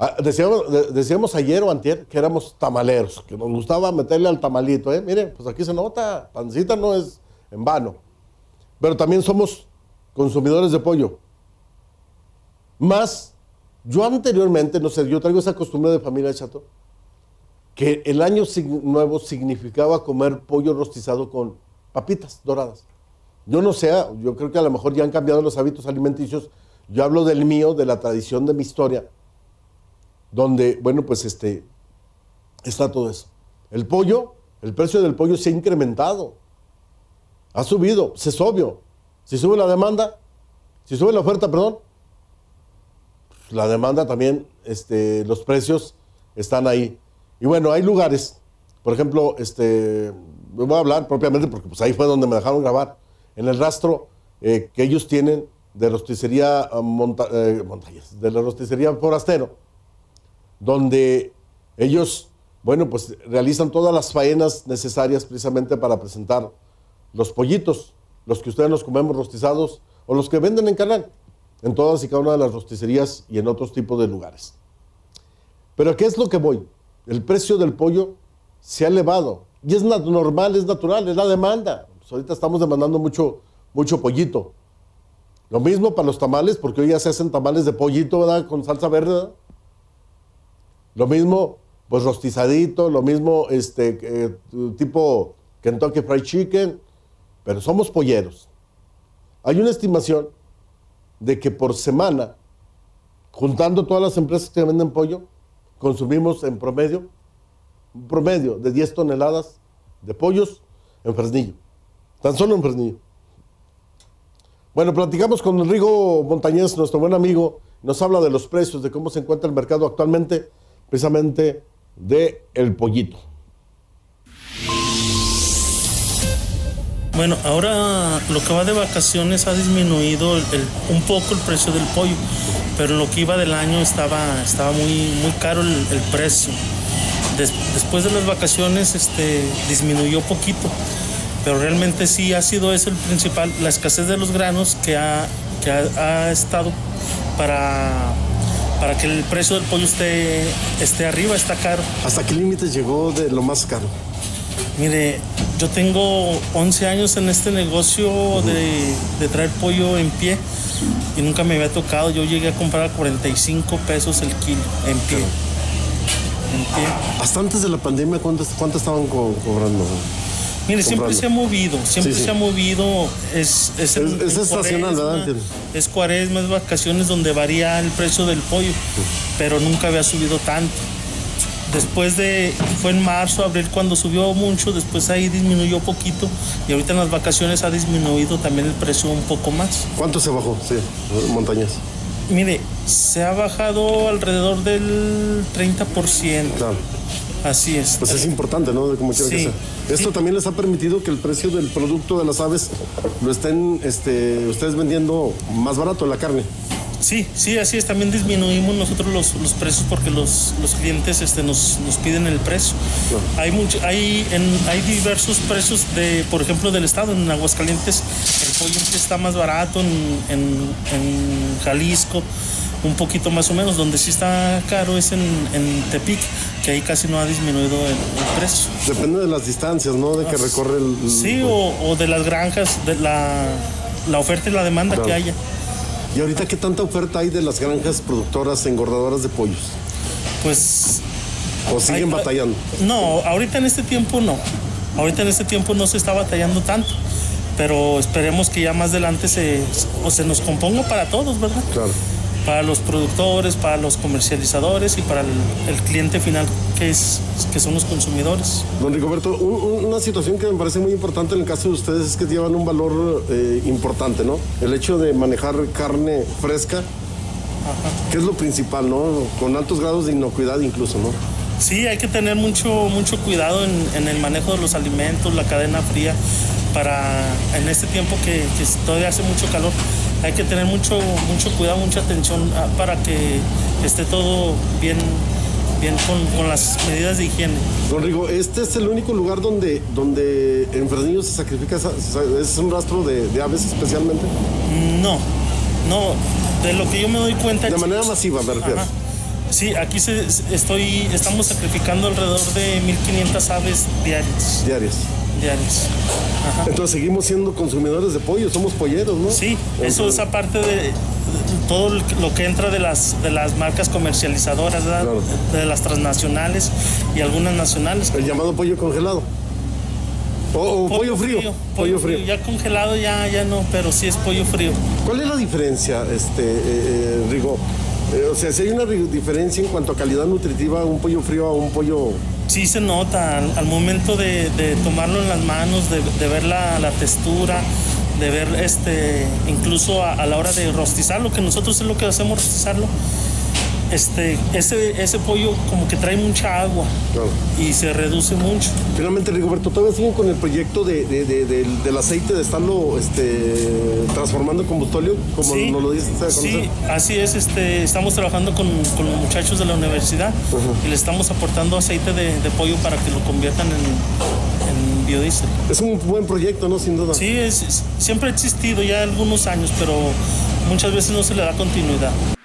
Decíamos ayer o antier que éramos tamaleros, que nos gustaba meterle al tamalito, ¿eh? Mire, pues aquí se nota, pancita no es en vano. Pero también somos consumidores de pollo. Más, yo anteriormente, no sé, yo traigo esa costumbre de familia, Chato, que el año nuevo significaba comer pollo rostizado con papitas doradas. Yo no sé, yo creo que a lo mejor ya han cambiado los hábitos alimenticios. Yo hablo del mío, de la tradición de mi historia, donde, bueno, pues está todo eso. El pollo, el precio del pollo se ha incrementado, ha subido, es obvio. Si sube la demanda, si sube la oferta, perdón, la demanda también, los precios están ahí. Y bueno, hay lugares, por ejemplo, voy a hablar propiamente porque pues ahí fue donde me dejaron grabar, en el rastro que ellos tienen de rosticería Montañas, de la rosticería Forastero, donde ellos, bueno, pues realizan todas las faenas necesarias precisamente para presentar los pollitos, los que ustedes nos comemos rostizados o los que venden en canal, en todas y cada una de las rosticerías y en otros tipos de lugares. Pero ¿a qué es lo que voy? El precio del pollo se ha elevado y es normal, es natural, es la demanda. Pues ahorita estamos demandando mucho pollito. Lo mismo para los tamales, porque hoy ya se hacen tamales de pollito, ¿verdad? Con salsa verde, ¿verdad? Lo mismo, pues rostizadito, lo mismo, tipo Kentucky Fried Chicken, pero somos polleros. Hay una estimación de que por semana, juntando todas las empresas que venden pollo, consumimos en promedio, un promedio de 10 toneladas de pollos en Fresnillo. Tan solo en Fresnillo. Bueno, platicamos con Rigo Montañez, nuestro buen amigo, nos habla de los precios, de cómo se encuentra el mercado actualmente, precisamente del pollito. Bueno, ahora lo que va de vacaciones ha disminuido un poco el precio del pollo, pero lo que iba del año estaba muy caro el precio. Después de las vacaciones disminuyó poquito, pero realmente sí ha sido ese el principal, la escasez de los granos que ha estado para que el precio del pollo esté arriba, está caro. ¿Hasta qué límite llegó de lo más caro? Mire, yo tengo 11 años en este negocio de traer pollo en pie y nunca me había tocado. Yo llegué a comprar a 45 pesos el kilo en pie. Claro. En pie. Hasta antes de la pandemia, ¿cuánto estaban cobrando? Mire, siempre se ha movido, se ha movido. Es estacional, ¿verdad? Es cuaresma, es vacaciones donde varía el precio del pollo, pero nunca había subido tanto. Después fue en marzo, abril cuando subió mucho, después ahí disminuyó poquito y ahorita en las vacaciones ha disminuido también el precio un poco más. ¿Cuánto se bajó? Sí, Montañas. Mire, se ha bajado alrededor del 30%. Claro. Así es. Pues es importante, ¿no? De como quiera que sea. Esto también les ha permitido que el precio del producto de las aves lo estén ustedes vendiendo más barato, la carne. Sí, así es. También disminuimos nosotros los precios porque los clientes nos piden el precio. Claro. Hay diversos precios por ejemplo, del estado. En Aguascalientes el pollo está más barato, en Jalisco un poquito más o menos. Donde sí está caro es en Tepic, que ahí casi no ha disminuido el precio. Depende de las distancias, ¿no? De que recorre el... Sí, o de las granjas, de la oferta y la demanda, claro, que haya. ¿Y ahorita qué tanta oferta hay de las granjas productoras, engordadoras de pollos? Pues... ¿O siguen batallando? No, ahorita en este tiempo no. Ahorita en este tiempo no se está batallando tanto. Pero esperemos que ya más adelante se nos componga para todos, ¿verdad? Claro. Para los productores, para los comercializadores y para el cliente final, que son los consumidores. Don Rigoberto, una situación que me parece muy importante en el caso de ustedes es que llevan un valor importante, ¿no? El hecho de manejar carne fresca, ajá, que es lo principal, ¿no? Con altos grados de inocuidad incluso, ¿no? Sí, hay que tener mucho cuidado en el manejo de los alimentos, la cadena fría, en este tiempo que todavía hace mucho calor. Hay que tener mucho cuidado, mucha atención para que esté todo bien con las medidas de higiene. Don Rigo, ¿este es el único lugar donde en Fresnillo se sacrifica, es un rastro de aves especialmente? No, de lo que yo me doy cuenta... De manera masiva, me refiero. Ajá. Sí, aquí estamos sacrificando alrededor de 1,500 aves diarias. Diarias. Ajá. Entonces seguimos siendo consumidores de pollo, somos polleros, ¿no? Sí, eso es aparte de todo lo que entra de las marcas comercializadoras, ¿verdad? Claro. De las transnacionales y algunas nacionales. El llamado pollo congelado. O pollo frío. Pollo frío. Ya congelado ya no, pero sí es pollo frío. ¿Cuál es la diferencia, Rigo? O sea, si hay una diferencia en cuanto a calidad nutritiva, un pollo frío a un pollo... Sí se nota al momento de tomarlo en las manos, de ver la textura, de ver incluso a la hora de rostizarlo, que nosotros es lo que hacemos, rostizarlo. Ese pollo como que trae mucha agua, Claro. Y se reduce mucho. Finalmente, Rigoberto, ¿todavía siguen con el proyecto del aceite, de estarlo transformando en combustóleo, como Sí, nos lo dices a conocer? sí, así es. Estamos trabajando con los muchachos de la universidad y le estamos aportando aceite de pollo para que lo conviertan en biodiesel. Es un buen proyecto, ¿no? Sin duda. Sí, siempre ha existido ya algunos años, pero muchas veces no se le da continuidad.